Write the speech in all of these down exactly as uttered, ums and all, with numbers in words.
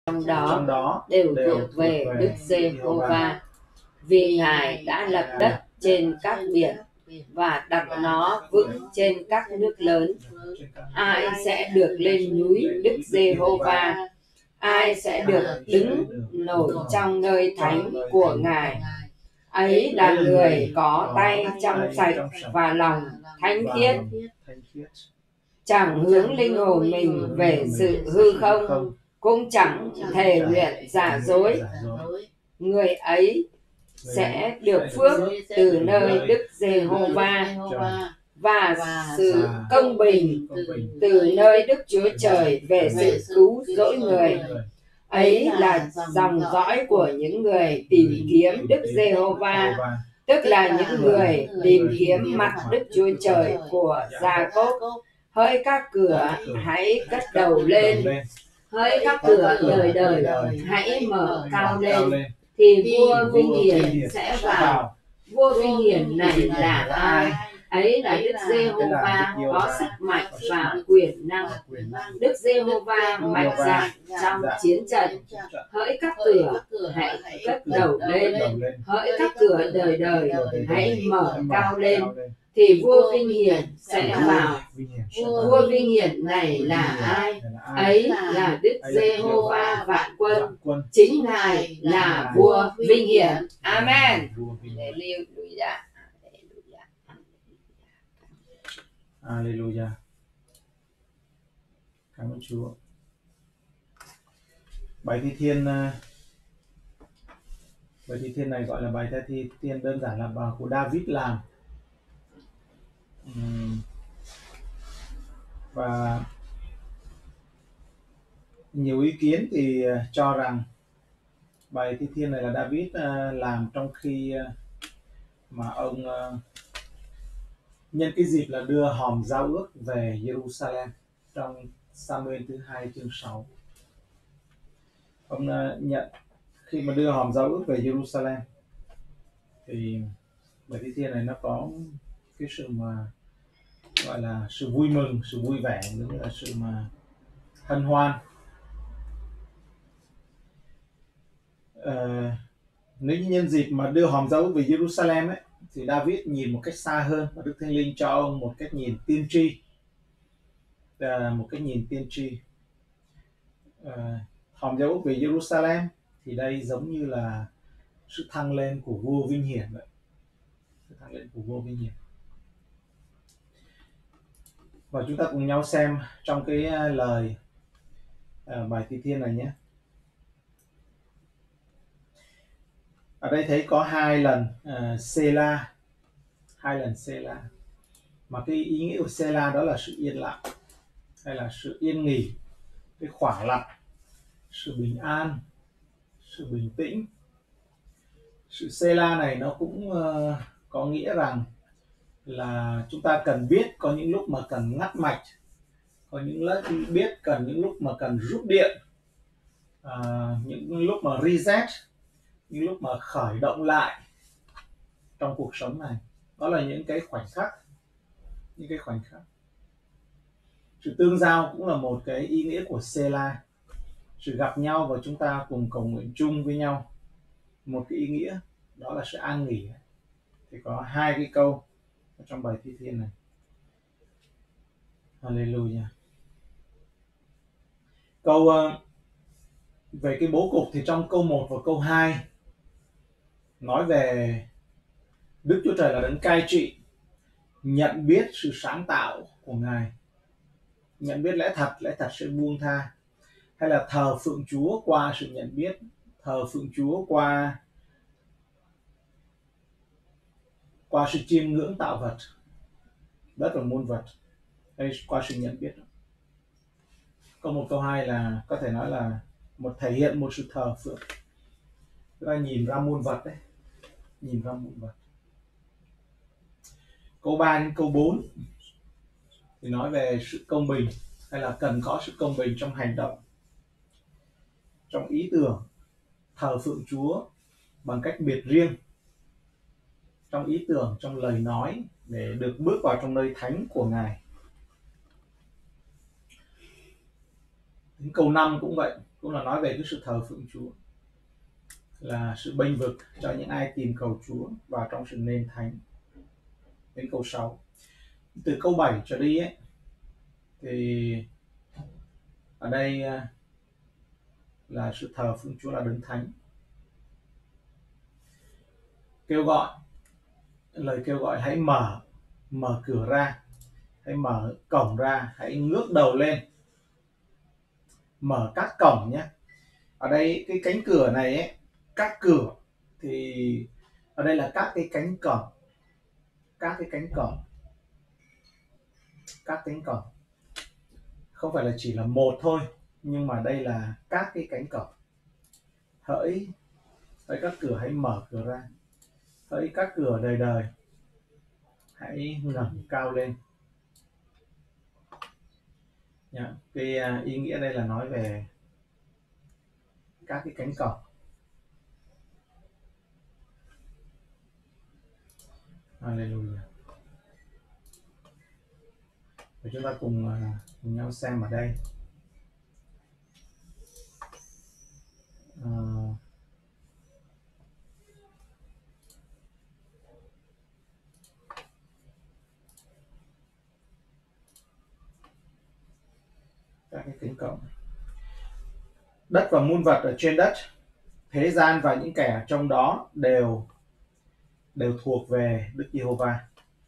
trong trong đó đó đều đều thuộc về thuộc Đức về Giê-hô-va, vì Ngài đã lập đất trên các biển và đặt nó vững trên các nước lớn. Ai sẽ được lên núi Đức Giê-hô-va? Ai sẽ được đứng nổi trong nơi thánh của Ngài? Ấy là người có tay trong sạch và lòng thánh khiết, chẳng hướng linh hồn mình về sự hư không, cũng chẳng thề nguyện giả dối. Người ấy sẽ được phước từ nơi Đức Giê-hô-va và sự công bình từ nơi Đức Chúa Trời về sự cứu rỗi người. Ấy là dòng dõi của những người tìm kiếm Đức Giê-hô-va, tức là những người tìm kiếm mặt Đức Chúa Trời của Gia-cốp. Hỡi các cửa, hãy cất đầu lên. Hỡi các cửa đời đời, hãy mở cao lên, thì vua vinh hiển sẽ vào. Vua vinh hiển này là ai? Ấy là Đức Giê-hô-va có sức mạnh và quyền năng. Đức Giê-hô-va mạnh dạn trong chiến trận. Hỡi các cửa, hãy cất đầu lên. Hỡi các cửa đời đời, hãy mở cao lên, thì vua vinh hiển sẽ vào. Vua vinh hiển này là ai? Ấy là Đức Giê-hô-va vạn quân. Chính Ngài là vua vinh hiển. Amen. Hallelujah. Hallelujah. Cảm ơn Chúa. Bài thi thiên bài thi thiên này gọi là bài thi thiên đơn giản là bài của David làm. Và nhiều ý kiến thì cho rằng bài thi thiên này là David làm trong khi mà ông nhân cái dịp là đưa hòm giao ước về Jerusalem trong Sa-muên thứ hai chương sáu. Ông nhận khi mà đưa hòm giao ước về Jerusalem thì bài thi thiên này nó có cái sự mà gọi là sự vui mừng, sự vui vẻ, cũng như là sự mà hân hoan. Ờ, nếu như nhân dịp mà đưa hòm giao ước về Jerusalem ấy, thì David nhìn một cách xa hơn và Đức Thánh Linh cho ông một cách nhìn tiên tri, à, một cách nhìn tiên tri. À, hòm giao ước về Jerusalem thì đây giống như là sự thăng lên của vua vinh hiển vậy, sự thăng lên của vua vinh hiển. Và chúng ta cùng nhau xem trong cái lời à, bài thi thiên này nhé. Ở đây thấy có hai lần uh, Sela, hai lần Sela. Mà cái ý nghĩa của Sela đó là sự yên lặng, hay là sự yên nghỉ, cái khoảng lặng, sự bình an, sự bình tĩnh. Sự Sela này nó cũng uh, có nghĩa rằng là chúng ta cần biết có những lúc mà cần ngắt mạch, có những lúc biết cần những lúc mà cần rút điện, uh, những lúc mà reset, những lúc mà khởi động lại trong cuộc sống này. Đó là những cái khoảnh khắc, những cái khoảnh khắc. Sự tương giao cũng là một cái ý nghĩa của Sela, sự gặp nhau và chúng ta cùng cầu nguyện chung với nhau. Một cái ý nghĩa đó là sự an nghỉ. Thì có hai cái câu trong bài thi thiên này. Hallelujah. Câu uh, về cái bố cục thì trong câu một và câu hai nói về Đức Chúa Trời là đấng cai trị, nhận biết sự sáng tạo của Ngài, nhận biết lẽ thật, lẽ thật sẽ buông tha, hay là thờ phượng Chúa qua sự nhận biết, thờ phượng Chúa qua qua sự chiêm ngưỡng tạo vật, đất và muôn vật, hay qua sự nhận biết. Câu một câu hai là có thể nói là một thể hiện một sự thờ phượng, chúng ta nhìn ra muôn vật đấy, nhìn ra muôn vật. Câu ba đến câu bốn thì nói về sự công bình, hay là cần có sự công bình trong hành động, trong ý tưởng, thờ phượng Chúa bằng cách biệt riêng, trong ý tưởng, trong lời nói, để được bước vào trong nơi thánh của Ngài. Đến câu năm cũng vậy, cũng là nói về cái sự thờ phượng Chúa, là sự bênh vực cho những ai tìm cầu Chúa vào trong sự nên thánh. Đến câu sáu, từ câu bảy trở đi ấy, thì ở đây là sự thờ phượng Chúa là đấng thánh. Kêu gọi, lời kêu gọi hãy mở mở cửa ra, hãy mở cổng ra, hãy ngước đầu lên, mở các cổng nhé. Ở đây cái cánh cửa này ấy, các cửa thì ở đây là các cái cánh cổng, các cái cánh cổng, các cánh cổng, không phải là chỉ là một thôi, nhưng mà đây là các cái cánh cổng. Hỡi hỡi các cửa hãy mở cửa ra, hỡi các cửa đời đời hãy ngẩng cao lên. Yeah. Cái uh, ý nghĩa đây là nói về các cái cánh cổng. Hallelujah. Và chúng ta cùng, uh, cùng nhau xem ở đây. Uh, các cái cánh cổng. Đất và muôn vật ở trên đất, thế gian và những kẻ trong đó đều đều thuộc về Đức Giê-hô-va.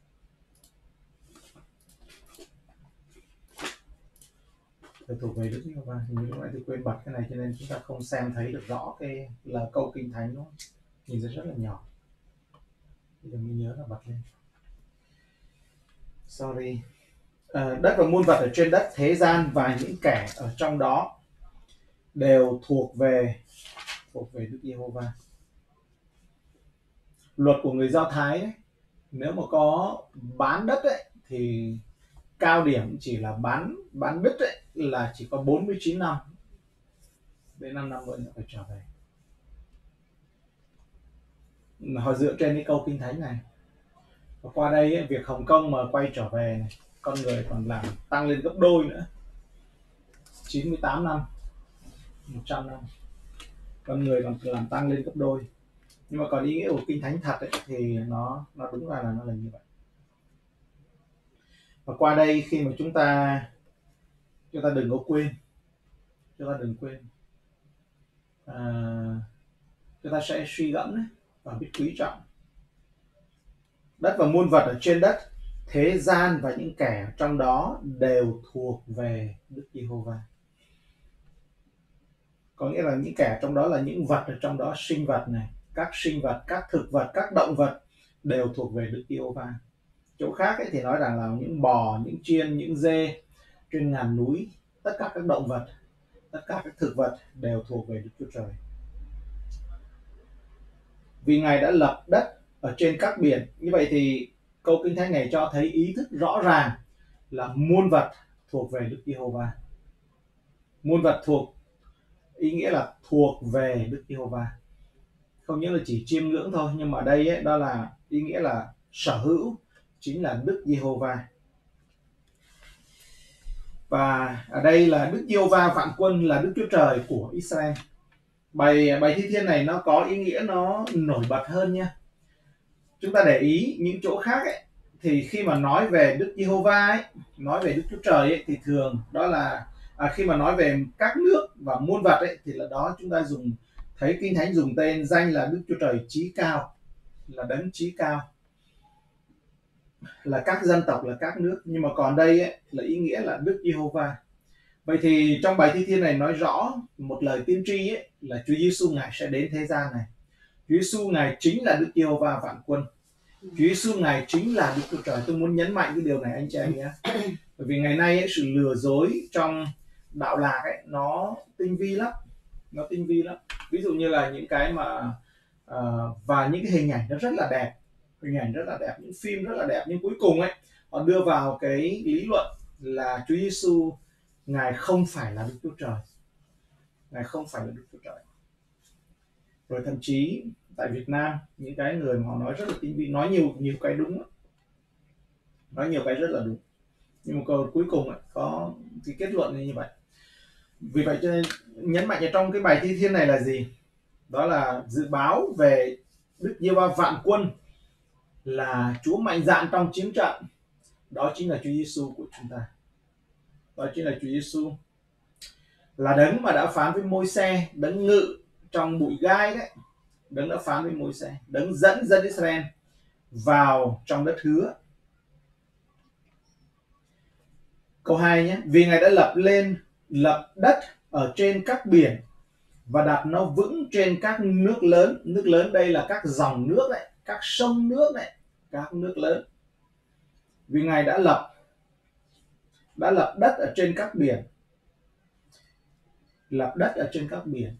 Đều thuộc về Đức Giê-hô-va. Như lúc nãy tôi quên bật cái này cho nên chúng ta không xem thấy được rõ cái là câu kinh thánh đó. Nhìn rất là nhỏ. Bây giờ mình nhớ là bật lên. Sorry. À, đất và muôn vật ở trên đất, thế gian và những kẻ ở trong đó đều thuộc về thuộc về Đức Giê-hô-va. Luật của người Do Thái ấy, nếu mà có bán đất ấy, thì cao điểm chỉ là bán bán đất ấy, là chỉ có bốn mươi chín năm, đến năm năm nữa phải trở về. Họ dựa trên cái câu kinh thánh này. Và qua đây ấy, việc Hồng Kông mà quay trở về này, con người còn làm tăng lên gấp đôi nữa, chín mươi tám năm, một trăm năm, con người còn làm tăng lên gấp đôi. Nhưng mà còn ý nghĩa của kinh thánh thật ấy, thì nó nó đúng ra là nó là như vậy. Và qua đây khi mà chúng ta chúng ta đừng có quên, chúng ta đừng quên, à, chúng ta sẽ suy gẫm đấy, và biết quý trọng. Đất và muôn vật ở trên đất, thế gian và những kẻ trong đó đều thuộc về Đức Giê-hô-va. Có nghĩa là những kẻ trong đó là những vật ở trong đó, sinh vật này, các sinh vật, các thực vật, các động vật đều thuộc về Đức Giê-hô-va. Chỗ khác ấy thì nói rằng là những bò, những chiên, những dê trên ngàn núi, tất cả các động vật, tất cả các thực vật đều thuộc về Đức Chúa Trời. Vì Ngài đã lập đất ở trên các biển. Như vậy thì câu kinh thánh này cho thấy ý thức rõ ràng là muôn vật thuộc về Đức Giê-hô-va. Muôn vật thuộc, ý nghĩa là thuộc về Đức Giê-hô-va. Không những là chỉ chiêm ngưỡng thôi, nhưng mà ở đây ấy, đó là ý nghĩa là sở hữu, chính là Đức Giê-hô-va. Và ở đây là Đức Giê-hô-va vạn quân, là Đức Chúa Trời của Israel. Bài bài thi thiên này nó có ý nghĩa nó nổi bật hơn nha. Chúng ta để ý những chỗ khác ấy, thì khi mà nói về Đức Giê-hô-va ấy, nói về Đức Chúa Trời ấy, thì thường đó là à, khi mà nói về các nước và muôn vật ấy, thì là đó chúng ta dùng thấy kinh thánh dùng tên danh là Đức Chúa Trời chí cao, là đấng chí cao, là các dân tộc, là các nước. Nhưng mà còn đây ấy, là ý nghĩa là Đức Giê-hô-va. Vậy thì trong bài thi thiên này nói rõ một lời tiên tri ấy, là Chúa Giêsu Ngài sẽ đến thế gian này. Chúa Giêsu Ngài chính là Đức Giê-hô-va vạn quân. Chúa Giêsu Ngài chính là Đức Chúa Trời. Tôi muốn nhấn mạnh cái điều này anh chị em nhé. Bởi vì ngày nay ấy, sự lừa dối trong đạo lạc ấy, nó tinh vi lắm, nó tinh vi lắm. Ví dụ như là những cái mà uh, và những cái hình ảnh nó rất là đẹp, hình ảnh rất là đẹp, những phim rất là đẹp, nhưng cuối cùng ấy họ đưa vào cái lý luận là Chúa Giêsu Ngài không phải là Đức Chúa Trời, Ngài không phải là Đức Chúa Trời. Rồi thậm chí tại Việt Nam những cái người mà họ nói rất là tinh vi, nói nhiều nhiều cái đúng, nói nhiều cái rất là đúng, nhưng mà cuối cùng ấy, có cái kết luận như vậy. Vì vậy cho nên nhấn mạnh ở trong cái bài thi thiên này là gì? Đó là dự báo về Đức Giê-hô-va vạn quân là Chúa mạnh dạn trong chiến trận. Đó chính là Chúa Giêsu của chúng ta. Đó chính là Chúa Giêsu, là đấng mà đã phán với Môi-se, đấng ngự trong bụi gai đấy, đấng đã phán với Môi-se, đấng dẫn dân Israel vào trong đất hứa. Câu hai nhé. Vì Ngài đã lập lên lập đất ở trên các biển và đặt nó vững trên các nước lớn. Nước lớn đây là các dòng nước đấy, các sông nước đấy, các nước lớn. Vì Ngài đã lập đã lập đất ở trên các biển, lập đất ở trên các biển.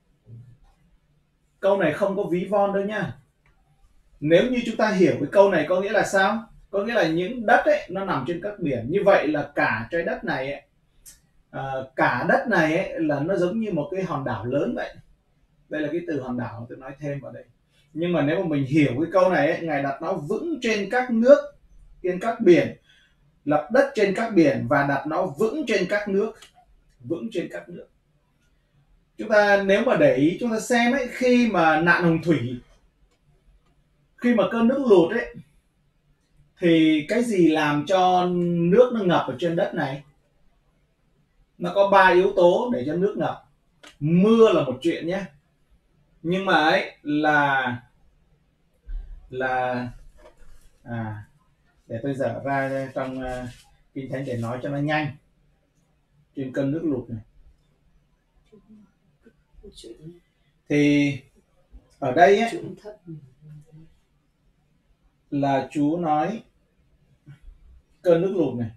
Câu này không có ví von đâu nha. Nếu như chúng ta hiểu cái câu này có nghĩa là sao? Có nghĩa là những đất ấy nó nằm trên các biển. Như vậy là cả trái đất này ấy, à, cả đất này ấy, là nó giống như một cái hòn đảo lớn vậy. Đây là cái từ hòn đảo tôi nói thêm vào đây. Nhưng mà nếu mà mình hiểu cái câu này ấy, Ngài đặt nó vững trên các nước, trên các biển, lập đất trên các biển và đặt nó vững trên các nước, vững trên các nước. Chúng ta nếu mà để ý chúng ta xem ấy, khi mà nạn hồng thủy, khi mà cơn nước lụt ấy, thì cái gì làm cho nước nó ngập ở trên đất này? Nó có ba yếu tố để cho nước ngập. Mưa là một chuyện nhé, nhưng mà ấy là là à để tôi dở ra trong uh, kinh thánh để nói cho nó nhanh. Trên cơn nước lụt này thì ở đây ấy, là Chúa nói cơn nước lụt này,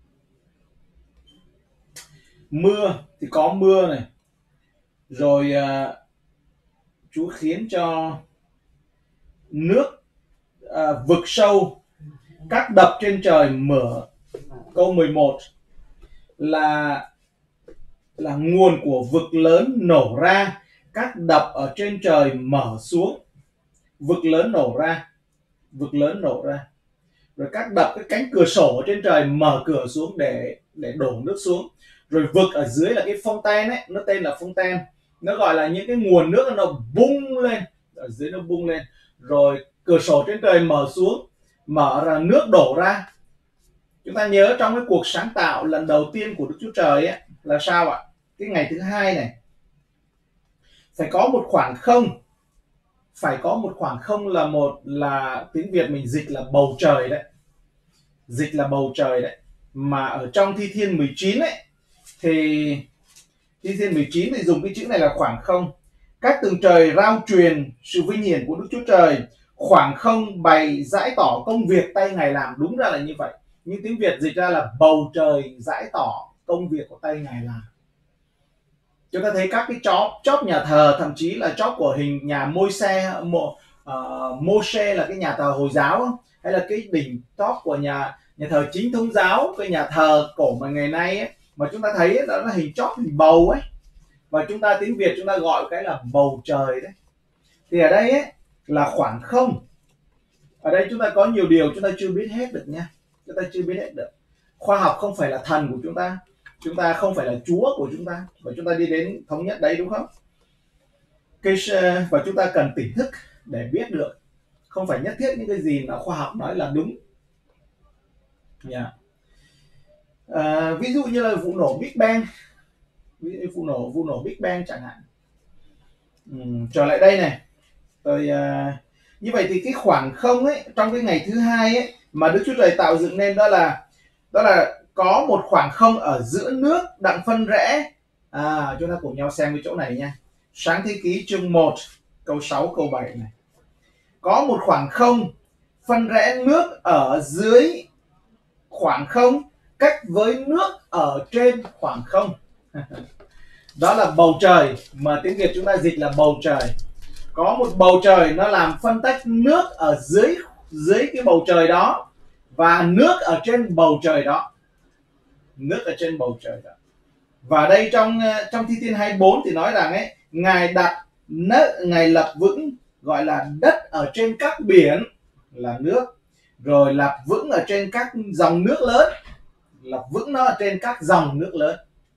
mưa thì có mưa này, rồi uh, Chúa khiến cho nước uh, vực sâu, các đập trên trời mở. Câu mười một là là nguồn của vực lớn nổ ra, các đập ở trên trời mở xuống. Vực lớn nổ ra, vực lớn nổ ra, rồi các đập, cái cánh cửa sổ ở trên trời mở cửa xuống để để đổ nước xuống. Rồi vực ở dưới là cái fontaine ấy, nó tên là fontaine, nó gọi là những cái nguồn nước nó bung lên, ở dưới nó bung lên, rồi cửa sổ trên trời mở xuống, mở ra nước đổ ra. Chúng ta nhớ trong cái cuộc sáng tạo lần đầu tiên của Đức Chúa Trời ấy, là sao ạ? Cái ngày thứ hai này phải có một khoảng không, phải có một khoảng không là một là tiếng Việt mình dịch là bầu trời đấy, dịch là bầu trời đấy. Mà ở trong Thi Thiên mười chín ấy thì Thi Thiên mười chín thì dùng cái chữ này là khoảng không. Các tầng trời rao truyền sự vinh hiển của Đức Chúa Trời, khoảng không bày giải tỏ công việc tay Ngài làm. Đúng ra là như vậy, nhưng tiếng Việt dịch ra là bầu trời giải tỏ công việc của tay Ngài làm. Chúng ta thấy các cái chóp chóp nhà thờ, thậm chí là chóp của hình nhà Môi-se, Mô, uh, Mô-se là cái nhà thờ Hồi giáo, hay là cái đỉnh chóp của nhà nhà thờ Chính Thống giáo, cái nhà thờ cổ mà ngày nay ấy, mà chúng ta thấy ấy, đó là hình chóp, hình bầu ấy, và chúng ta tiếng Việt chúng ta gọi cái là bầu trời đấy. Thì ở đây ấy là khoảng không. Ở đây chúng ta có nhiều điều chúng ta chưa biết hết được nha, chúng ta chưa biết hết được. Khoa học không phải là thần của chúng ta, chúng ta không phải là Chúa của chúng ta, và chúng ta đi đến thống nhất đấy, đúng không? Và chúng ta cần tỉnh thức để biết được, không phải nhất thiết những cái gì mà khoa học nói là đúng. Yeah. À, ví dụ như là vụ nổ Big Bang, ví dụ vụ nổ vụ nổ Big Bang chẳng hạn. Uhm, trở lại đây này, tôi uh, như vậy thì cái khoảng không ấy trong cái ngày thứ hai ấy mà Đức Chúa Trời tạo dựng nên, đó là đó là có một khoảng không ở giữa nước đặng phân rẽ. À, chúng ta cùng nhau xem cái chỗ này nha. Sáng Thế Ký chương một câu sáu câu bảy này. Có một khoảng không phân rẽ nước ở dưới khoảng không, cách với nước ở trên khoảng không. Đó là bầu trời, mà tiếng Việt chúng ta dịch là bầu trời. Có một bầu trời nó làm phân tách nước ở dưới dưới cái bầu trời đó, và nước ở trên bầu trời đó, nước ở trên bầu trời đó. Và đây trong trong Thi Thiên hai mươi bốn thì nói rằng ấy, Ngài đặt Ngài lập vững, gọi là đất ở trên các biển là nước, rồi lập vững ở trên các dòng nước lớn, lập vững nó ở trên các dòng nước lớn.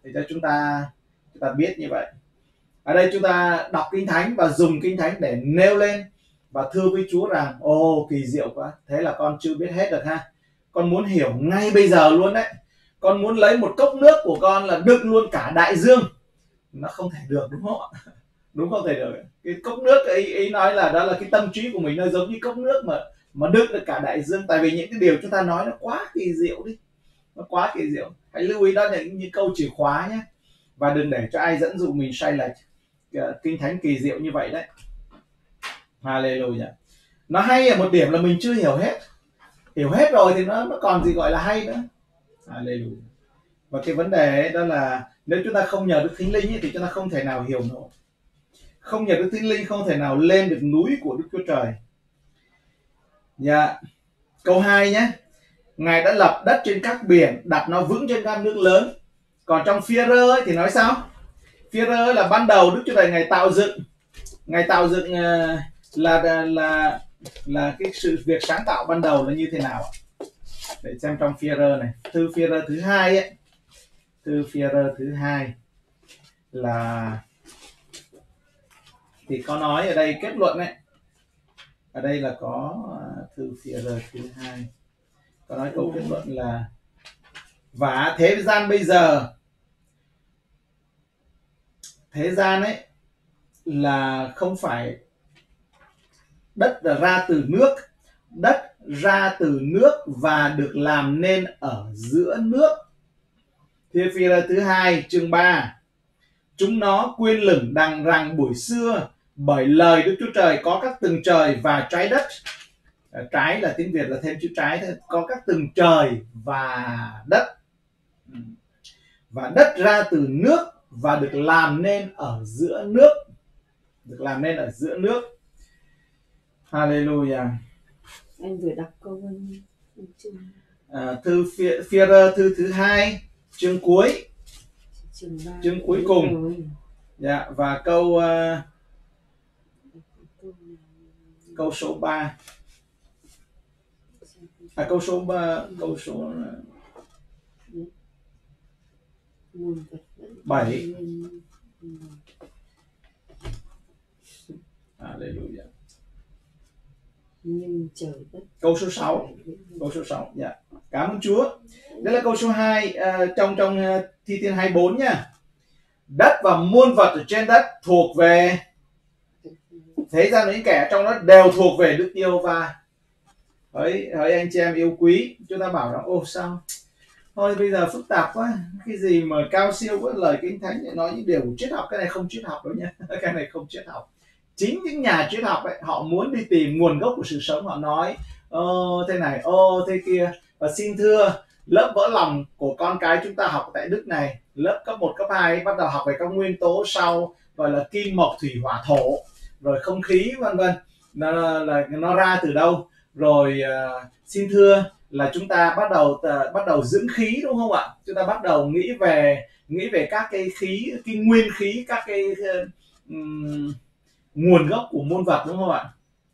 để cho chúng ta chúng ta biết như vậy. Ở đây chúng ta đọc Kinh Thánh và dùng Kinh Thánh để nêu lên và thưa với Chúa rằng ô kỳ diệu quá, thế là con chưa biết hết được ha, con muốn hiểu ngay bây giờ luôn đấy, con muốn lấy một cốc nước của con là đựng luôn cả đại dương. Nó không thể được, đúng không ạ? Đúng, không thể được. Cái cốc nước ấy, ấy nói là đó là cái tâm trí của mình, nó giống như cốc nước mà mà đựng được cả đại dương. Tại vì những cái điều chúng ta nói nó quá kỳ diệu đi, nó quá kỳ diệu. Hãy lưu ý đó là những, những câu chìa khóa nhé, và đừng để cho ai dẫn dụ mình sai lệch. Kinh Thánh kỳ diệu như vậy đấy. Hallelujah. Nó hay ở một điểm là mình chưa hiểu hết. Hiểu hết rồi thì nó, nó còn gì gọi là hay nữa. Hallelujah. Và cái vấn đề ấy đó là nếu chúng ta không nhờ Đức Thánh Linh ấy, thì chúng ta không thể nào hiểu nổi. Không nhờ Đức Thánh Linh không thể nào lên được núi của Đức Chúa Trời. Yeah. Câu hai nhé. Ngài đã lập đất trên các biển, đặt nó vững trên các nước lớn. Còn trong Phi-e-rơ ấy thì nói sao? Phi-e-rơ là ban đầu Đức Chúa Trời Ngài tạo dựng. Ngài tạo dựng uh, là, là là là cái sự việc sáng tạo ban đầu là như thế nào ạ? Để xem trong Phi-e-rơ này. Thư Phi-e-rơ thứ hai ấy. Thư Phi-e-rơ thứ hai là thì có nói ở đây kết luận ấy. Ở đây là có uh, thư Phi-e-rơ thứ hai có nói câu kết luận là và thế gian bây giờ, thế gian ấy là không phải đất là ra từ nước, đất ra từ nước và được làm nên ở giữa nước. Thi Phi-e-rơ thứ hai chương ba. Chúng nó quyên lửng đằng rằng buổi xưa, bởi lời Đức Chúa Trời có các tầng trời và trái đất. Trái là tiếng Việt là thêm chữ trái, có các tầng trời và đất. Và đất ra từ nước và được làm nên ở giữa nước. Được làm nên ở giữa nước. Hallelujah. Anh vừa đọc câu à, thư Phi-e-rơ thư thứ hai chương cuối, chương, chương cuối cùng. Dạ, và câu uh, câu số ba. À, câu số ba, câu số bảy. Hallelujah. Câu số sáu. Câu số sáu. Dạ. Cảm ơn Chúa. Đây là câu số hai uh, trong trong uh, Thi Thiên hai mươi bốn nha. Đất và muôn vật ở trên đất thuộc về thế gian, những kẻ trong đó đều thuộc về Đức Giê-hô-va. Hỡi hỡi anh chị em yêu quý, chúng ta bảo rằng ô sao thôi bây giờ phức tạp quá, cái gì mà cao siêu quá, lời Kinh Thánh lại nói những điều triết học. Cái này không triết học đâu nhé. Cái này không triết học. Chính những nhà triết học ấy, họ muốn đi tìm nguồn gốc của sự sống, họ nói ô thế này, ô thế kia. Và xin thưa, lớp vỡ lòng của con cái chúng ta học tại Đức này, lớp cấp một, cấp hai bắt đầu học về các nguyên tố sau, gọi là kim, mộc, thủy, hỏa, thổ, rồi không khí vân vân, nó là nó ra từ đâu. Rồi uh, xin thưa là chúng ta bắt đầu uh, bắt đầu dưỡng khí, đúng không ạ? Chúng ta bắt đầu nghĩ về nghĩ về các cái khí, cái nguyên khí, các cái uh, um, nguồn gốc của muôn vật, đúng không ạ?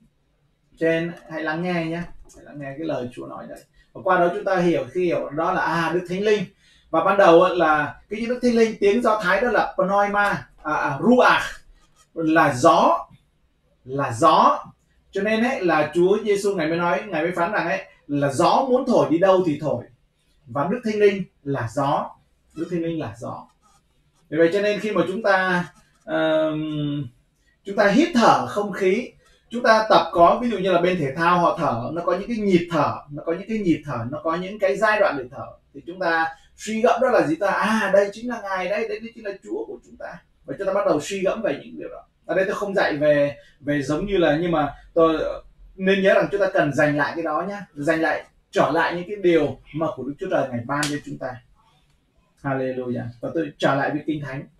Cho nên hãy lắng nghe nhé, hãy lắng nghe cái lời Chúa nói đấy. Và qua đó chúng ta hiểu, khi hiểu đó là à Đức Thánh Linh. Và ban đầu là cái Đức Thánh Linh, tiếng Do Thái đó là pneuma, à, à, ruach, là gió, là gió. Cho nên ấy là Chúa Giêsu ngài mới nói, ngài mới phán rằng ấy là gió muốn thổi đi đâu thì thổi. Và Đức Thánh Linh là gió, Đức Thánh Linh là gió. Vì vậy cho nên khi mà chúng ta uh, chúng ta hít thở không khí, chúng ta tập có, ví dụ như là bên thể thao họ thở, nó có những cái nhịp thở, nó có những cái nhịp thở, nó có những cái giai đoạn để thở, thì chúng ta suy gẫm đó là gì ta? À đây chính là Ngài, đây đây chính là Chúa của chúng ta. Và chúng ta bắt đầu suy gẫm về những điều đó. Ở đây tôi không dạy về về giống như là, nhưng mà tôi nên nhớ rằng chúng ta cần dành lại cái đó nhá, dành lại, trở lại những cái điều mà của Đức Chúa Trời ngài ban cho chúng ta. Hallelujah. Và tôi trở lại với Kinh Thánh,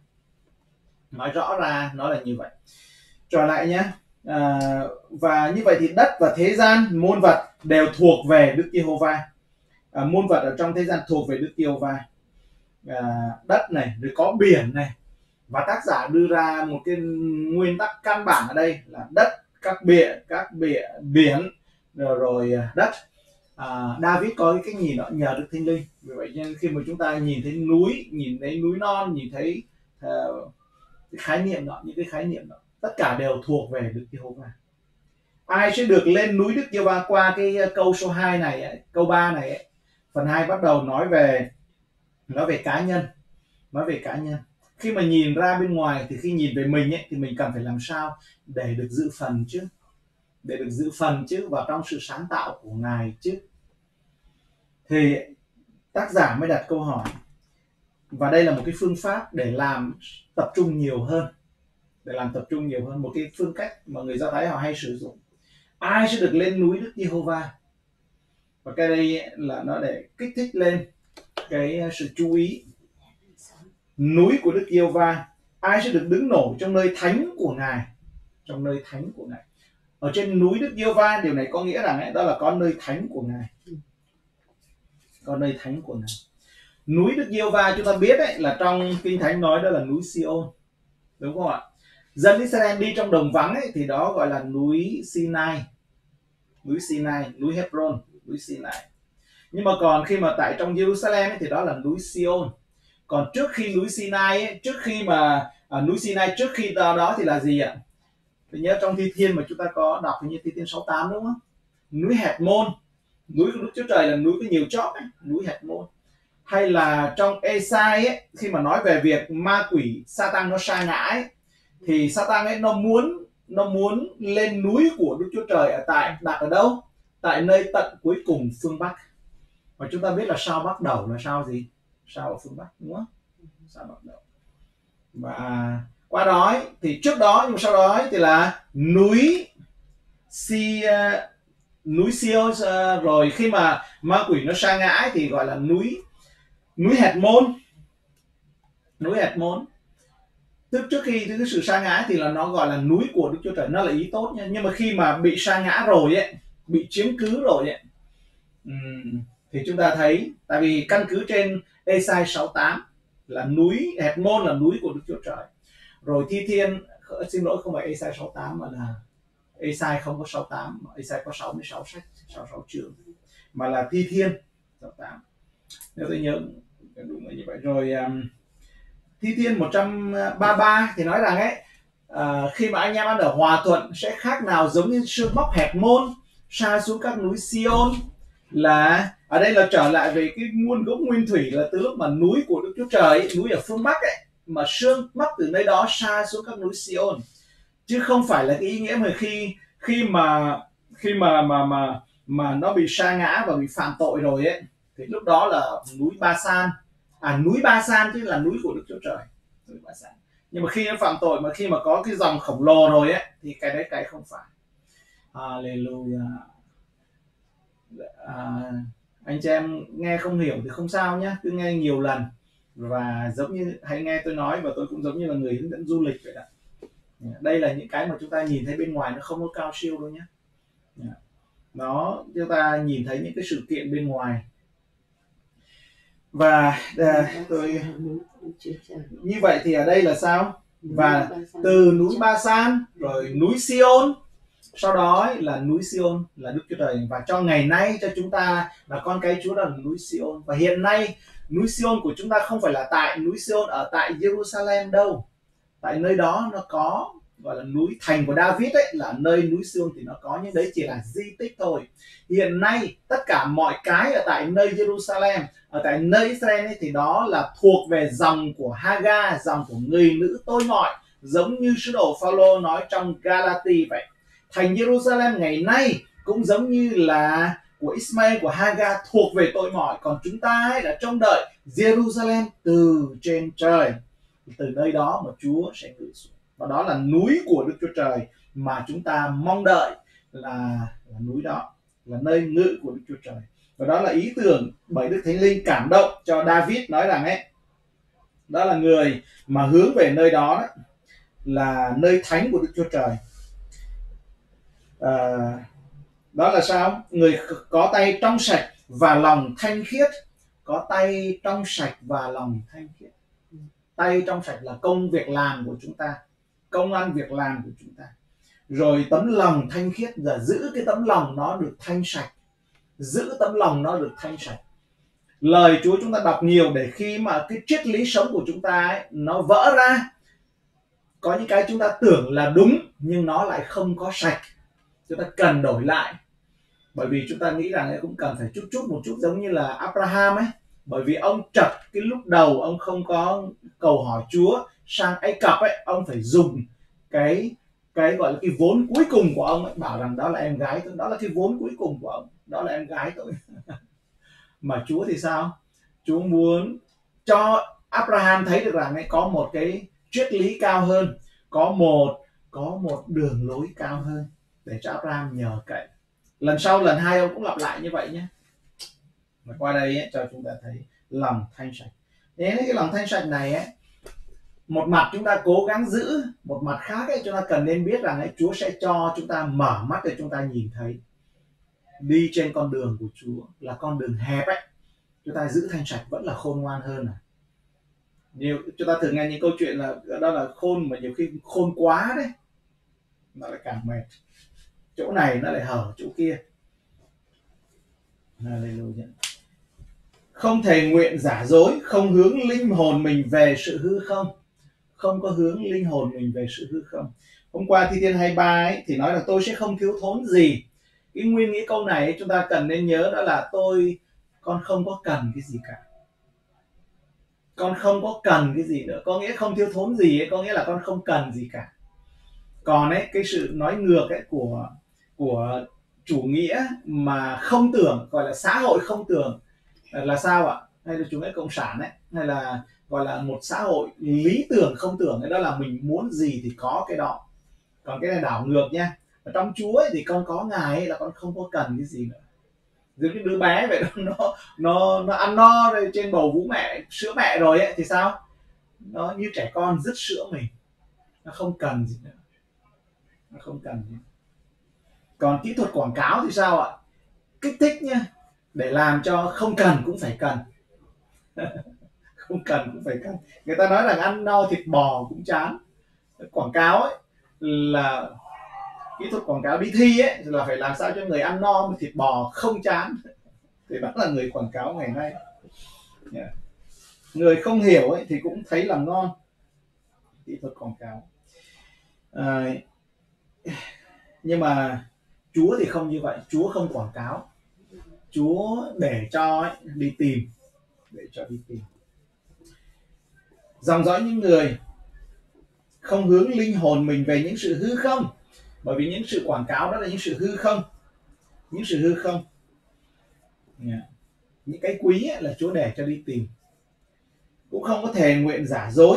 nói rõ ra nó là như vậy. Trở lại nhé. À, và như vậy thì đất và thế gian, muôn vật đều thuộc về Đức Giê-hô-va. À, muôn vật ở trong thế gian thuộc về Đức Giê-hô-va. À, đất này, rồi có biển này. Và tác giả đưa ra một cái nguyên tắc căn bản ở đây là đất, các biển, các biển, biển rồi, rồi đất. à, David có cái cách nhìn đó nhờ Đức Thánh Linh. Vì vậy nên khi mà chúng ta nhìn thấy núi, nhìn thấy núi non, nhìn thấy uh, cái khái niệm đó, những cái khái niệm đó, tất cả đều thuộc về Đức Giê-hô-va. Ai sẽ được lên núi Đức Giê-hô-va? Qua cái câu số hai này, câu ba này, phần hai bắt đầu nói về nói về cá nhân, nói về cá nhân. Khi mà nhìn ra bên ngoài thì khi nhìn về mình ấy, thì mình cần phải làm sao để được dự phần chứ, để được dự phần chứ vào trong sự sáng tạo của Ngài chứ. Thì tác giả mới đặt câu hỏi, và đây là một cái phương pháp để làm tập trung nhiều hơn, để làm tập trung nhiều hơn, một cái phương cách mà người Do Thái họ hay sử dụng. Ai sẽ được lên núi Đức Giê-hô-va? Và cái đây là nó để kích thích lên cái sự chú ý. Núi của Đức Giê-hô-va, ai sẽ được đứng nổi trong nơi thánh của Ngài, trong nơi thánh của Ngài. Ở trên núi Đức Giê-hô-va, điều này có nghĩa rằng ấy, đó là có nơi thánh của Ngài, có nơi thánh của Ngài. Núi Đức Giê-hô-va chúng ta biết ấy, là trong Kinh Thánh nói đó là núi Si-ôn, đúng không ạ? Dân Israel đi trong đồng vắng ấy, thì đó gọi là núi Sinai, núi Sinai, núi Hebron, núi Sinai. Nhưng mà còn khi mà tại trong Jerusalem ấy, thì đó là núi Si-ôn. Còn trước khi núi Sinai ấy, trước khi mà à, núi Sinai trước khi đó, đó thì là gì ạ? Tôi nhớ trong Thi Thiên mà chúng ta có đọc như Thi Thiên sáu tám đúng không? Núi Hẹt-môn, núi của Đức Chúa Trời là núi có nhiều chóp ấy, núi Hẹt-môn. Hay là trong Ê-sai ấy, khi mà nói về việc ma quỷ Sa-tăng nó sa ngã ấy, thì Sa-tăng ấy nó muốn nó muốn lên núi của Đức Chúa Trời ở tại đặt ở đâu? Tại nơi tận cuối cùng phương Bắc. Và chúng ta biết là sao bắt đầu là sao gì? Sao ở phương Bắc, đúng không? Sao bắt đầu. Và qua đó thì trước đó nhưng mà sau đó thì là núi Si núi Siôn, rồi khi mà ma quỷ nó sa ngã thì gọi là núi núi Hẹt-môn, núi Hẹt-môn. Tức trước khi cái sự sa ngã thì là nó gọi là núi của Đức Chúa Trời, nó là ý tốt nha. Nhưng mà khi mà bị sa ngã rồi ấy, bị chiếm cứ rồi ấy, thì chúng ta thấy, tại vì căn cứ trên Ê-sai sáu tám là núi Hẹt-môn là núi của Đức Chúa Trời. Rồi Thi Thiên, xin lỗi không phải Ê-sai sáu tám mà là Ê-sai không có sáu tám, mà Ê-sai có sáu mươi sáu sách, sáu mươi sáu chương, mà là Thi Thiên sáu tám. Nếu tôi nhớ đúng là như vậy. Rồi um, Thi Thiên một trăm ba mươi ba thì nói rằng ấy, uh, khi mà anh em ăn ở hòa thuận sẽ khác nào giống như sương móc Hẹt-môn sa xuống các núi Si-ôn. Là ở đây là trở lại về cái nguồn gốc nguyên thủy, là từ lúc mà núi của Đức Chúa Trời ấy, núi ở phương Bắc ấy, mà sương móc từ nơi đó sa xuống các núi Si-ôn, chứ không phải là cái ý nghĩa mà khi khi mà khi mà mà mà mà nó bị sa ngã và bị phạm tội rồi ấy, thì lúc đó là núi Ba San, à núi Ba San chứ là núi của Đức Chúa Trời, núi Ba San. Nhưng mà khi nó phạm tội, mà khi mà có cái dòng khổng lồ rồi ấy, thì cái đấy cái không phải. Hallelujah. À, anh chị em nghe không hiểu thì không sao nhé, cứ nghe nhiều lần, và giống như hãy nghe tôi nói, và tôi cũng giống như là người hướng dẫn du lịch vậy đó. Đây là những cái mà chúng ta nhìn thấy bên ngoài, nó không có cao siêu đâu nhé. Nó chúng ta nhìn thấy những cái sự kiện bên ngoài. Và à, tôi như vậy thì ở đây là sao? Và từ núi Ba San rồi núi Si-ôn, sau đó là núi Si-ôn là Đức Chúa Trời, và cho ngày nay cho chúng ta là con cái Chúa là núi Si-ôn. Và hiện nay núi Si-ôn của chúng ta không phải là tại núi Si-ôn ở tại Jerusalem đâu, tại nơi đó nó có gọi là núi thành của David ấy, là nơi núi Si-ôn thì nó có, nhưng đấy chỉ là di tích thôi. Hiện nay tất cả mọi cái ở tại nơi Jerusalem, ở tại nơi Israel ấy, thì đó là thuộc về dòng của Haga, dòng của người nữ tôi mọi, giống như sứ đồ Phaolô nói trong Galati vậy. Thành Jerusalem ngày nay cũng giống như là của Ismael, của Haga, thuộc về tội mọi. Còn chúng ta ấy là trông đợi Jerusalem từ trên trời, từ nơi đó mà Chúa sẽ gửi xuống. Và đó là núi của Đức Chúa Trời mà chúng ta mong đợi, là, là núi đó, là nơi ngự của Đức Chúa Trời. Và đó là ý tưởng bởi Đức Thánh Linh cảm động cho David nói rằng ấy, đó là người mà hướng về nơi đó, đó là nơi thánh của Đức Chúa Trời. À, đó là sao? Người có tay trong sạch và lòng thanh khiết, có tay trong sạch và lòng thanh khiết. Tay trong sạch là công việc làm của chúng ta, công ăn việc làm của chúng ta. Rồi tấm lòng thanh khiết, là giữ cái tấm lòng nó được thanh sạch, giữ tấm lòng nó được thanh sạch. Lời Chúa chúng ta đọc nhiều để khi mà cái triết lý sống của chúng ta ấy, nó vỡ ra, có những cái chúng ta tưởng là đúng nhưng nó lại không có sạch, chúng ta cần đổi lại. Bởi vì chúng ta nghĩ rằng ấy cũng cần phải chút chút một chút, giống như là Abraham ấy, bởi vì ông trật cái lúc đầu ông không có cầu hỏi Chúa sang Ai Cập ấy, ông phải dùng cái cái gọi là cái vốn cuối cùng của ông ấy, bảo rằng đó là em gái tôi, đó là cái vốn cuối cùng của ông, đó là em gái tôi. Mà Chúa thì sao? Chúa muốn cho Abraham thấy được rằng ấy có một cái triết lý cao hơn, có một có một đường lối cao hơn để cho Abraham nhờ cậy. Lần sau lần hai ông cũng lặp lại như vậy nhé. Và qua đây ấy, cho chúng ta thấy lòng thanh sạch. Thế cái lòng thanh sạch này ấy, một mặt chúng ta cố gắng giữ, một mặt khác ấy, chúng ta cần nên biết rằng ấy, Chúa sẽ cho chúng ta mở mắt để chúng ta nhìn thấy. Đi trên con đường của Chúa là con đường hẹp ấy, chúng ta giữ thanh sạch vẫn là khôn ngoan hơn. À, nhiều chúng ta thường nghe những câu chuyện là đó là khôn, mà nhiều khi khôn quá đấy nó lại càng mệt, chỗ này nó lại hở chỗ kia. Hallelujah. Không thề nguyện giả dối, không hướng linh hồn mình về sự hư không. Không có hướng linh hồn mình về sự hư không. Hôm qua Thi Thiên hai mươi ba ấy, thì nói là tôi sẽ không thiếu thốn gì. Cái nguyên nghĩa câu này ấy, chúng ta cần nên nhớ đó là tôi con không có cần cái gì cả. Con không có cần cái gì nữa. Có nghĩa không thiếu thốn gì ấy, có nghĩa là con không cần gì cả. Còn ấy, cái sự nói ngược ấy của của chủ nghĩa mà không tưởng, gọi là xã hội không tưởng là sao ạ? Hay là chủ nghĩa cộng sản ấy, hay là gọi là một xã hội lý tưởng không tưởng ấy, đó là mình muốn gì thì có cái đó. Còn cái này đảo ngược nha. Ở trong Chúa ấy, thì con có Ngài ấy, là con không có cần cái gì nữa. Giống như đứa bé vậy đó, nó nó nó ăn no rồi trên bầu vú mẹ, sữa mẹ rồi ấy, thì sao? Nó như trẻ con dứt sữa mình, nó không cần gì nữa, nó không cần gì. Còn kỹ thuật quảng cáo thì sao ạ? Kích thích nha, để làm cho không cần cũng phải cần. Không cần cũng phải cần. Người ta nói rằng ăn no thịt bò cũng chán. Quảng cáo ấy là kỹ thuật quảng cáo đi thi ấy là phải làm sao cho người ăn no mà thịt bò không chán. Thì đó là người quảng cáo ngày nay. Yeah. Người không hiểu ấy thì cũng thấy là ngon. Kỹ thuật quảng cáo. À, nhưng mà Chúa thì không như vậy. Chúa không quảng cáo. Chúa để cho ấy, đi tìm, để cho đi tìm. Dòng dõi những người không hướng linh hồn mình về những sự hư không, bởi vì những sự quảng cáo đó là những sự hư không, những sự hư không. Yeah. Những cái quý ấy là Chúa để cho đi tìm. Cũng không có thề nguyện giả dối.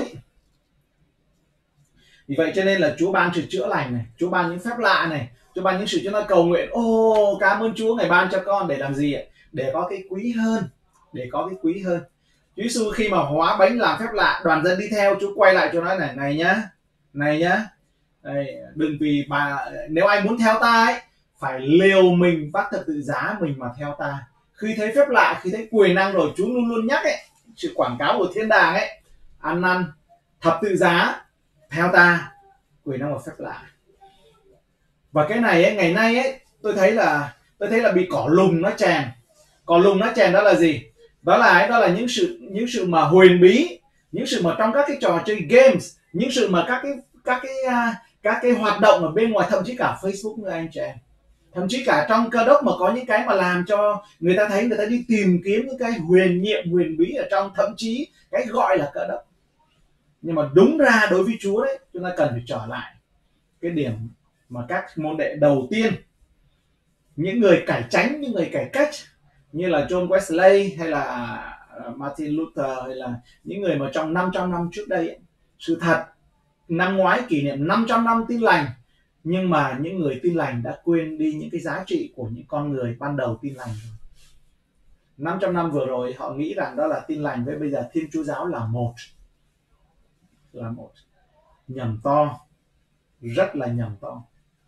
Vì vậy cho nên là Chúa ban sự chữa lành này, Chúa ban những phép lạ này, Chúa ban những sự chúng ta cầu nguyện. Ô, cảm ơn Chúa Ngài ban cho con để làm gì ạ? Để có cái quý hơn, để có cái quý hơn. Chúa Giêsu khi mà hóa bánh làm phép lạ, đoàn dân đi theo, Chúa quay lại Chúa nói này, này nhá, này nhá, đây, đừng vì bà, nếu ai muốn theo ta ấy, phải liều mình vác thập tự giá mình mà theo ta. Khi thấy phép lạ, khi thấy quyền năng rồi, Chúa luôn luôn nhắc ấy, sự quảng cáo của thiên đàng ấy, ăn năn, thập tự giá, theo ta, quyền năng và phép lạ. Và cái này ấy, ngày nay ấy, tôi thấy là tôi thấy là bị cỏ lùng nó chèn. Cỏ lùng nó chèn đó là gì? Đó là đó là những sự những sự mà huyền bí, những sự mà trong các cái trò chơi games, những sự mà các cái các cái các cái hoạt động ở bên ngoài, thậm chí cả Facebook nữa anh chị em. Thậm chí cả trong Cơ Đốc mà có những cái mà làm cho người ta thấy người ta đi tìm kiếm những cái huyền nhiệm, huyền bí ở trong, thậm chí cái gọi là Cơ Đốc. Nhưng mà đúng ra đối với Chúa đấy, chúng ta cần phải trở lại cái điểm mà các môn đệ đầu tiên, những người cải chánh, những người cải cách như là John Wesley hay là Martin Luther hay là những người mà trong năm trăm năm trước đây ấy, sự thật năm ngoái kỷ niệm năm trăm năm tin lành, nhưng mà những người tin lành đã quên đi những cái giá trị của những con người ban đầu tin lành. năm trăm năm vừa rồi họ nghĩ rằng đó là tin lành, với bây giờ Thiên Chúa giáo là một, là một. Nhầm to, rất là nhầm to.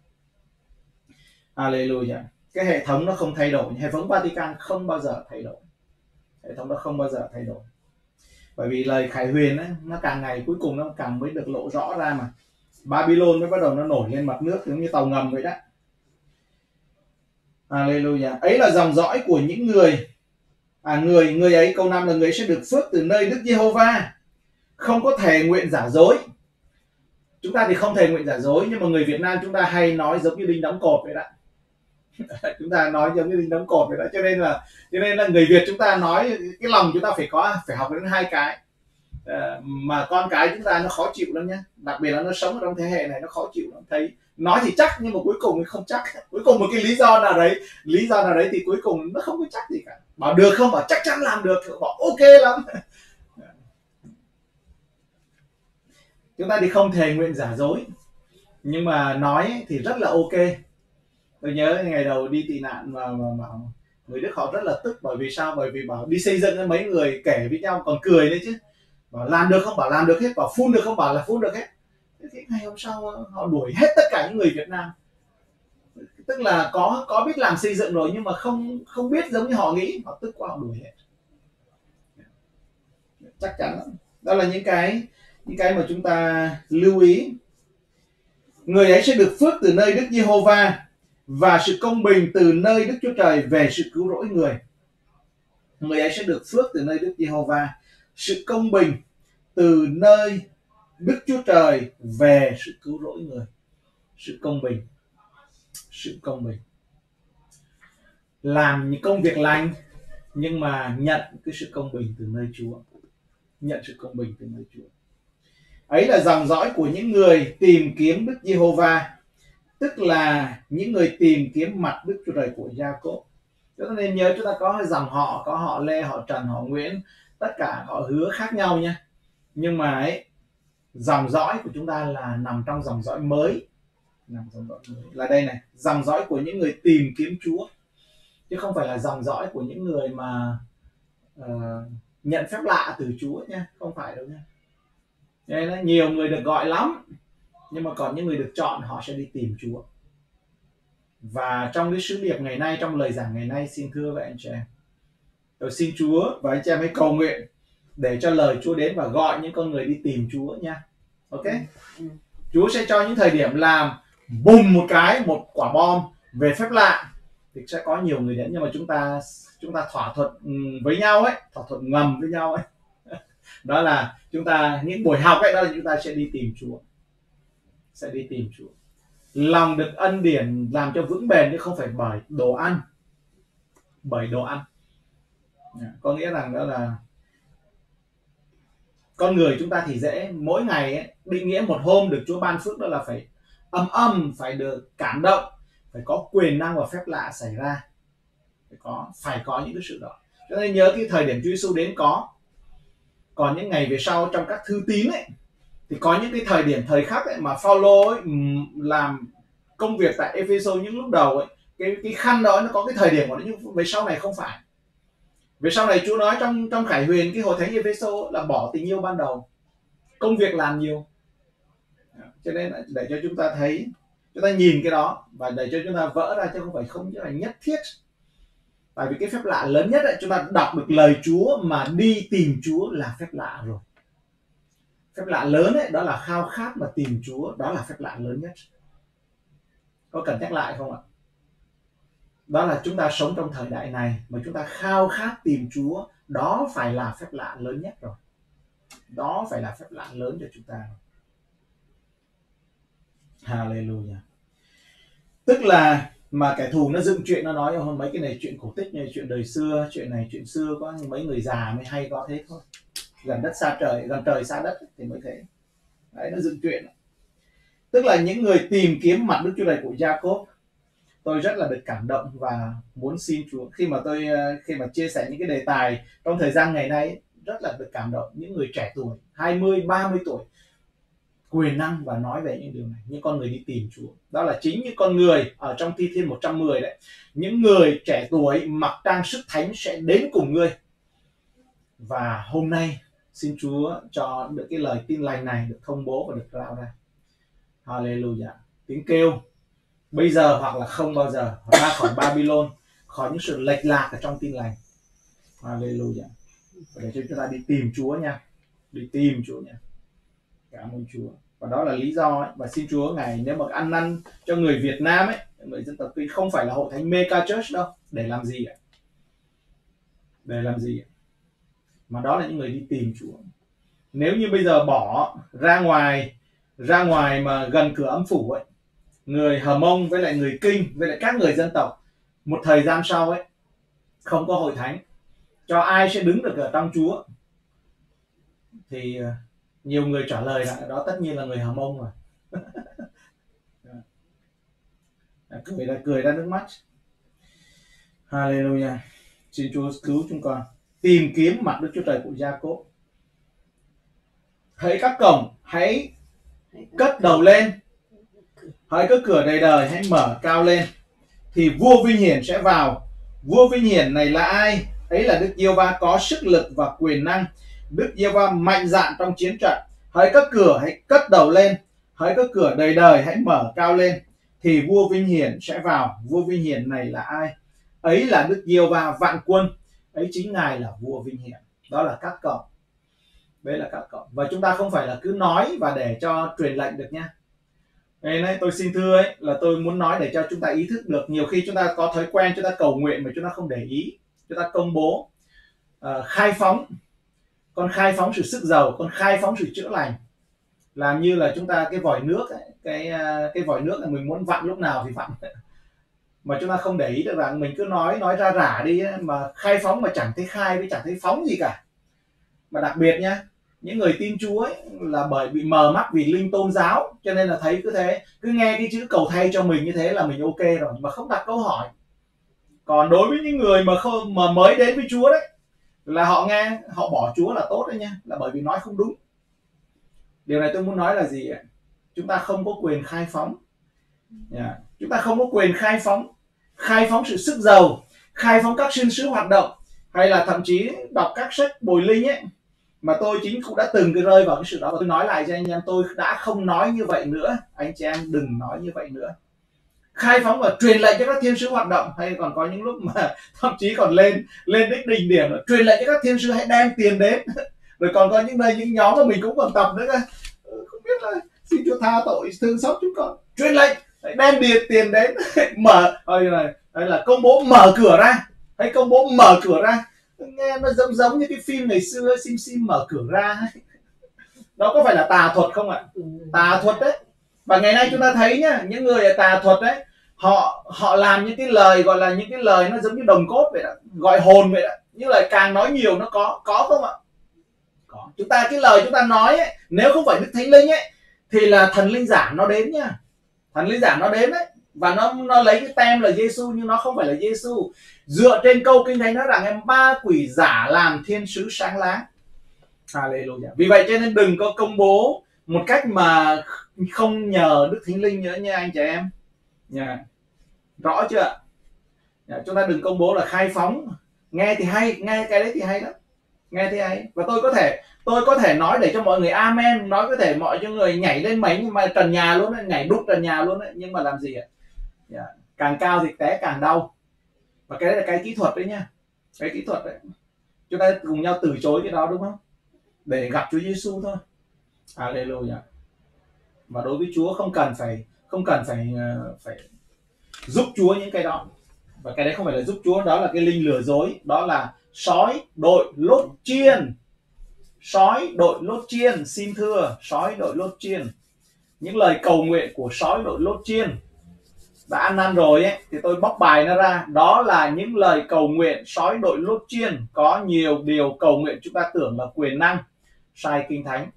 Hallelujah. Cái hệ thống nó không thay đổi, hệ thống Vatican không bao giờ thay đổi, hệ thống nó không bao giờ thay đổi. Bởi vì lời khải huyền ấy, nó càng ngày cuối cùng nó càng mới được lộ rõ ra mà. Babylon mới bắt đầu nó nổi lên mặt nước giống như tàu ngầm vậy đó. Hallelujah. Ấy là dòng dõi của những người à người người ấy, câu năm là người sẽ được phước từ nơi Đức Giê-hô-va, không có thề nguyện giả dối. Chúng ta thì không thề nguyện giả dối, nhưng mà người Việt Nam chúng ta hay nói giống như đinh đóng cột vậy đó. Chúng ta nói giống như đinh đóng cột vậy đó, cho nên là cho nên là người Việt chúng ta nói cái lòng chúng ta phải có phải học đến hai cái. À, mà con cái chúng ta nó khó chịu lắm nhé, đặc biệt là nó sống ở trong thế hệ này nó khó chịu lắm. Thấy nói thì chắc nhưng mà cuối cùng thì không chắc, cuối cùng một cái lý do nào đấy lý do nào đấy thì cuối cùng nó không có chắc gì cả. Bảo được không, bảo chắc chắn làm được, bảo ok lắm. Chúng ta thì không thề nguyện giả dối, nhưng mà nói thì rất là ok. Tôi nhớ ngày đầu đi tị nạn mà, mà, mà người Đức họ rất là tức, bởi vì sao? Bởi vì bảo đi xây dựng mấy người kể với nhau còn cười đấy chứ, bảo làm được không, bảo làm được hết, bảo phun được không, bảo là phun được hết. Thế ngày hôm sau họ đuổi hết tất cả những người Việt Nam, tức là có có biết làm xây dựng rồi nhưng mà không không biết giống như họ nghĩ, họ tức quá họ đuổi hết. Chắc chắn lắm. Đó là những cái những cái mà chúng ta lưu ý. Người ấy sẽ được phước từ nơi Đức Giê-hô-va, và sự công bình từ nơi Đức Chúa Trời về sự cứu rỗi người. Người ấy sẽ được phước từ nơi Đức Giê-hô-va, sự công bình từ nơi Đức Chúa Trời về sự cứu rỗi người. Sự công bình, sự công bình. Làm những công việc lành nhưng mà nhận cái sự công bình từ nơi Chúa. Nhận sự công bình từ nơi Chúa. Ấy là dòng dõi của những người tìm kiếm Đức Giê-hô-va, tức là những người tìm kiếm mặt Đức Chúa Trời của Gia-cốp. Chúng ta nên nhớ chúng ta có dòng họ, có họ Lê, họ Trần, họ Nguyễn, tất cả họ Hứa khác nhau nha. Nhưng mà ấy, dòng dõi của chúng ta là nằm trong dòng dõi mới. Nằm dòng dõi mới. Là đây này, dòng dõi của những người tìm kiếm Chúa, chứ không phải là dòng dõi của những người mà uh, nhận phép lạ từ Chúa nha, không phải đâu nha. Nên là nhiều người được gọi lắm, nhưng mà còn những người được chọn họ sẽ đi tìm Chúa. Và trong cái sứ điệp ngày nay, trong lời giảng ngày nay, xin thưa với anh chị em, tôi xin Chúa và anh chị em hãy cầu nguyện để cho lời Chúa đến và gọi những con người đi tìm Chúa nha. Ok? Ừ. Chúa sẽ cho những thời điểm làm bùng một cái, một quả bom về phép lạ thì sẽ có nhiều người đến, nhưng mà chúng ta chúng ta thỏa thuận với nhau ấy, thỏa thuận ngầm với nhau ấy. Đó là chúng ta những buổi học ấy, đó là chúng ta sẽ đi tìm Chúa. Sẽ đi tìm Chúa. Lòng được ân điển làm cho vững bền chứ không phải bởi đồ ăn. Bởi đồ ăn. Có nghĩa rằng đó là con người chúng ta thì dễ mỗi ngày ấy, định nghĩa một hôm được Chúa ban phước đó là phải âm âm, phải được cảm động, phải có quyền năng và phép lạ xảy ra, phải có phải có những cái sự đó. Cho nên nhớ cái thời điểm Chúa Giêsu đến có, còn những ngày về sau trong các thư tín ấy thì có những cái thời điểm thời khắc ấy mà Phaolô ấy làm công việc tại Epheso những lúc đầu ấy, cái cái khăn đó nó có cái thời điểm của nó, nhưng về sau này không phải. Về sau này Chúa nói trong trong Khải Huyền cái hội thánh Epheso là bỏ tình yêu ban đầu, công việc làm nhiều. Cho nên để cho chúng ta thấy, chúng ta nhìn cái đó và để cho chúng ta vỡ ra, chứ không phải không là nhất thiết. Tại vì cái phép lạ lớn nhất ấy, chúng ta đọc được lời Chúa mà đi tìm Chúa là phép lạ rồi. Phép lạ lớn ấy, đó là khao khát mà tìm Chúa, đó là phép lạ lớn nhất. Có cần nhắc lại không ạ? Đó là chúng ta sống trong thời đại này mà chúng ta khao khát tìm Chúa, đó phải là phép lạ lớn nhất rồi. Đó phải là phép lạ lớn cho chúng ta. Hallelujah. Tức là mà kẻ thù nó dựng chuyện, nó nói hơn mấy cái này chuyện cổ tích này, chuyện đời xưa, chuyện này chuyện xưa, có mấy người già mới hay có thế thôi. Gần đất xa trời, gần trời xa đất thì mới thế. Đấy, nó dựng chuyện. Tức là những người tìm kiếm mặt Đức Chúa Trời của Gia-cốp. Tôi rất là được cảm động và muốn xin Chúa khi mà tôi khi mà chia sẻ những cái đề tài trong thời gian ngày nay, rất là được cảm động những người trẻ tuổi hai mươi, ba mươi tuổi quyền năng và nói về những điều này, những con người đi tìm Chúa. Đó là chính những con người ở trong Thi Thiên một trăm mười đấy. Những người trẻ tuổi mặc trang sức thánh sẽ đến cùng ngươi. Và hôm nay xin Chúa cho được cái lời tin lành này được thông bố và được rao ra. Hallelujah. Tiếng kêu bây giờ hoặc là không bao giờ ra khỏi Babylon, khỏi những sự lệch lạc ở trong tin lành. Hallelujah. Để cho chúng ta đi tìm Chúa nha. Đi tìm Chúa nha. Cảm ơn Chúa. Và đó là lý do ấy. Và xin Chúa ngày nếu mà ăn năn cho người Việt Nam ấy, người dân tộc Kinh, không phải là hội thánh mega church đâu. Để làm gì ạ? Để làm gì ạ? Mà đó là những người đi tìm Chúa. Nếu như bây giờ bỏ ra ngoài ra ngoài mà gần cửa âm phủ ấy, người Hờ Mông với lại người Kinh với lại các người dân tộc, một thời gian sau ấy không có hội thánh, cho ai sẽ đứng được ở trong Chúa? Thì nhiều người trả lời là đó tất nhiên là người Hờ Mông rồi. cười ra cười ra nước mắt. Hallelujah. Xin Chúa cứu chúng con. Tìm kiếm mặt Đức Chúa Trời của Gia-cốp. Hãy các cổng hãy cất đầu lên, hãy các cửa đầy đời hãy mở cao lên, thì vua vinh hiển sẽ vào. Vua vinh hiển này là ai? Ấy là Đức Giê-hô-va có sức lực và quyền năng. Đức Giê-hô-va mạnh dạn trong chiến trận. Hãy các cửa hãy cất đầu lên, hãy các cửa đầy đời hãy mở cao lên, thì vua vinh hiển sẽ vào. Vua vinh hiển này là ai? Ấy là Đức Giê-hô-va vạn quân, ấy chính Ngài là vua vinh hiển. Đó là các cổng. Đấy là các cổng. Và chúng ta không phải là cứ nói và để cho truyền lệnh được nha. Đây này, tôi xin thưa ấy, là tôi muốn nói để cho chúng ta ý thức được. Nhiều khi chúng ta có thói quen chúng ta cầu nguyện mà chúng ta không để ý. Chúng ta công bố, uh, khai phóng. Con khai phóng sự sức giàu, con khai phóng sự chữa lành. Làm như là chúng ta cái vòi nước ấy, cái uh, cái vòi nước là mình muốn vặn lúc nào thì vặn. Mà chúng ta không để ý được rằng mình cứ nói nói ra rả đi ấy, mà khai phóng mà chẳng thấy khai với chẳng thấy phóng gì cả. Mà đặc biệt nhá, những người tin Chúa ấy là bởi bị mờ mắt vì linh tôn giáo, cho nên là thấy cứ thế, cứ nghe cái chữ cầu thay cho mình như thế là mình ok rồi, mà không đặt câu hỏi. Còn đối với những người mà không mà mới đến với Chúa đấy, là họ nghe họ bỏ Chúa là tốt đấy nha, là bởi vì nói không đúng. Điều này tôi muốn nói là gì ạ? Chúng ta không có quyền khai phóng. Yeah. Chúng ta không có quyền khai phóng, khai phóng sự sức giàu, khai phóng các thiên sứ hoạt động, hay là thậm chí đọc các sách bồi linh ấy, mà tôi chính cũng đã từng cái rơi vào cái sự đó. Và tôi nói lại cho anh em, tôi đã không nói như vậy nữa. Anh chị em đừng nói như vậy nữa. Khai phóng và truyền lệnh cho các thiên sứ hoạt động, hay còn có những lúc mà thậm chí còn lên lên đích đỉnh điểm là truyền lệnh cho các thiên sứ hãy đem tiền đến. Rồi còn có những nơi những nhóm mà mình cũng còn tập nữa cơ. Không biết là xin Chúa tha tội thương xót chúng con. Truyền lệnh đem tiền tiền đến, mở đây này, đây là công bố mở cửa ra, hay công bố mở cửa ra. Nghe nó giống giống như cái phim ngày xưa Sim Sim mở cửa ra. Đó có phải là tà thuật không ạ? Tà thuật đấy. Và ngày nay chúng ta thấy nhá, những người tà thuật đấy, họ họ làm những cái lời gọi là những cái lời nó giống như đồng cốt vậy đó, gọi hồn vậy đó. Như là càng nói nhiều nó có có không ạ? Có. Chúng ta cái lời chúng ta nói ấy, nếu không phải Đức Thánh Linh ấy thì là thần linh giả nó đến nhá. Thần linh giả nó đến đấy, và nó nó lấy cái tem là Giêsu nhưng nó không phải là Giêsu. Dựa trên câu kinh thánh nói rằng em ba quỷ giả làm thiên sứ sáng láng. Hallelujah. Vì vậy cho nên đừng có công bố một cách mà không nhờ Đức Thánh Linh nữa nha anh chị em. Yeah. Rõ chưa ạ? Yeah. Chúng ta đừng công bố là khai phóng. Nghe thì hay, nghe cái đấy thì hay lắm. Nghe thì hay. Và tôi có thể tôi có thể nói để cho mọi người amen, nói có thể mọi cho người nhảy lên mấy nhưng mà trần nhà luôn đấy, nhảy đúc trần nhà luôn đấy, nhưng mà làm gì ạ? Yeah. Càng cao thì té càng đau. Và cái đấy là cái kỹ thuật đấy nha. Cái kỹ thuật đấy. Chúng ta cùng nhau từ chối cái đó đúng không? Để gặp Chúa Giêsu thôi. Hallelujah. Và đối với Chúa không cần phải không cần phải phải giúp Chúa những cái đó. Và cái đấy không phải là giúp Chúa, đó là cái linh lừa dối, đó là sói đội lốt chiên. Sói đội lốt chiên, xin thưa, sói đội lốt chiên. Những lời cầu nguyện của sói đội lốt chiên đã ăn năn rồi ấy, thì tôi bóc bài nó ra. Đó là những lời cầu nguyện sói đội lốt chiên. Có nhiều điều cầu nguyện chúng ta tưởng là quyền năng, sai kinh thánh.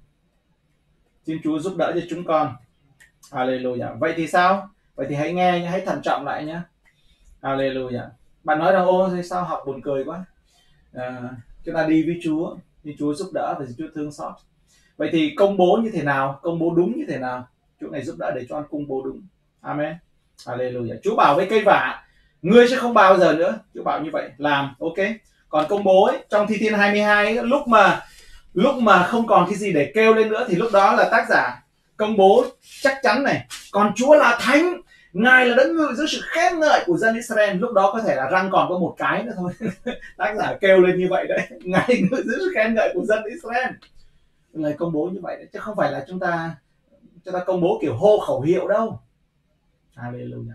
Xin Chúa giúp đỡ cho chúng con. Hallelujah. Vậy thì sao? Vậy thì hãy nghe, hãy thận trọng lại nhé. Hallelujah. Bạn nói rằng ô sao học buồn cười quá. À, chúng ta đi với Chúa, thì Chúa giúp đỡ và Chúa thương xót. Vậy thì công bố như thế nào? Công bố đúng như thế nào? Chúa này giúp đỡ để cho con công bố đúng. Amen. Hallelujah. Chúa bảo với cây vả, ngươi sẽ không bao giờ nữa. Chúa bảo như vậy, làm, ok. Còn công bố ấy, trong Thi Thiên hai mươi hai ấy, lúc mà lúc mà không còn cái gì để kêu lên nữa thì lúc đó là tác giả công bố chắc chắn này, còn Chúa là thánh, Ngài là đấng ngự giữa sự khen ngợi của dân Israel. Lúc đó có thể là răng còn có một cái nữa thôi. Tác giả kêu lên như vậy đấy, Ngài ngự giữa sự khen ngợi của dân Israel. Lời công bố như vậy đấy, chứ không phải là chúng ta chúng ta công bố kiểu hô khẩu hiệu đâu. Hallelujah.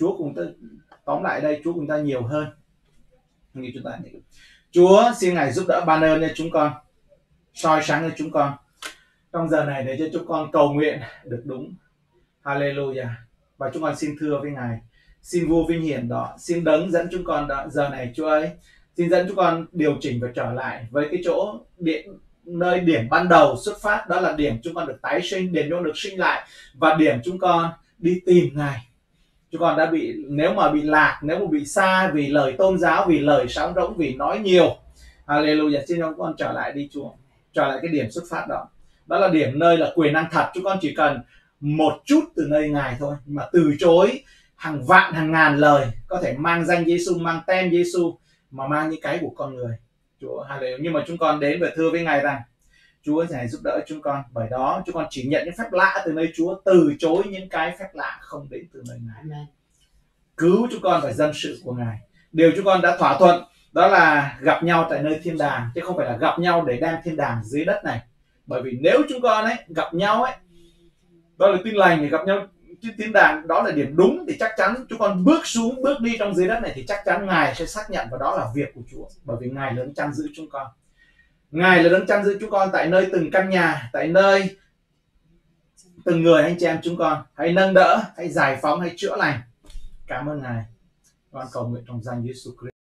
Chúa cùng ta, tóm lại đây, Chúa cùng ta nhiều hơn như chúng ta. Chúa xin Ngài giúp đỡ ban ơn cho chúng con, soi sáng cho chúng con trong giờ này để cho chúng con cầu nguyện được đúng. Hallelujah. Và chúng con xin thưa với Ngài, xin vua vinh hiển đó, xin đấng dẫn chúng con đó, giờ này Chúa ơi, xin dẫn chúng con điều chỉnh và trở lại với cái chỗ điểm, nơi điểm ban đầu xuất phát, đó là điểm chúng con được tái sinh, điểm chúng con được sinh lại, và điểm chúng con đi tìm Ngài. Chúng con đã bị, nếu mà bị lạc, nếu mà bị xa vì lời tôn giáo, vì lời sáo rỗng, vì nói nhiều, hallelujah, xin chúng con trở lại đi Chúa, trở lại cái điểm xuất phát đó. Đó là điểm nơi là quyền năng thật. Chúng con chỉ cần một chút từ nơi Ngài thôi, mà từ chối hàng vạn hàng ngàn lời có thể mang danh Giêsu, mang tem Giêsu, mà mang những cái của con người. Chúa hallelujah. Nhưng mà chúng con đến và thưa với Ngài rằng Chúa sẽ giúp đỡ chúng con, bởi đó chúng con chỉ nhận những phép lạ từ nơi Chúa, từ chối những cái phép lạ không đến từ nơi Ngài. Amen. Cứu chúng con phải dân sự của Ngài. Điều chúng con đã thỏa thuận đó là gặp nhau tại nơi thiên đàng, chứ không phải là gặp nhau để đem thiên đàng dưới đất này. Bởi vì nếu chúng con ấy gặp nhau ấy, đó là tin lành, thì gặp nhau trên thiên đàng, đó là điểm đúng, thì chắc chắn chúng con bước xuống, bước đi trong dưới đất này thì chắc chắn Ngài sẽ xác nhận, và đó là việc của Chúa, bởi vì Ngài là đấng chăn giữ chúng con. Ngài là đấng chăn giữ chúng con tại nơi từng căn nhà, tại nơi từng người anh chị em chúng con. Hãy nâng đỡ, hãy giải phóng, hãy chữa lành. Cảm ơn Ngài. Con cầu nguyện trong danh Giêsu Christ.